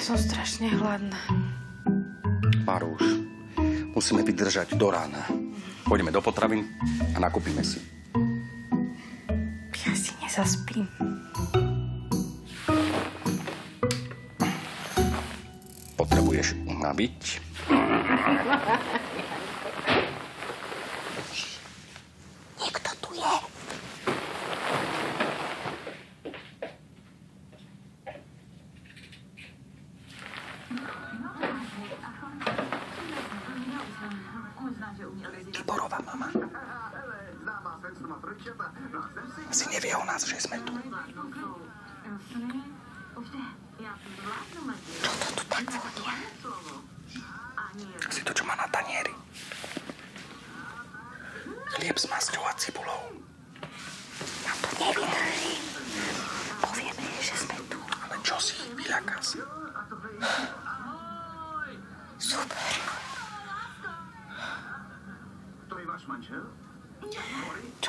som strašne hladná. Maruš, musíme vydržať do rána. Pôjdeme do potravín a nakúpime si. Ja si nezaspím. Potrebuješ nabiť? Niekto tu je. Tiborová mama. Asi nevie o nás, že sme tu. Čo to tu tak vonia? Asi to, čo má na tanieri. Chlieb s masťou a cibulou. Nám to nevydrží. Povieme jej, že sme tu. Ale čo si? Vyľaká sa. Super. To je váš manžel? Čo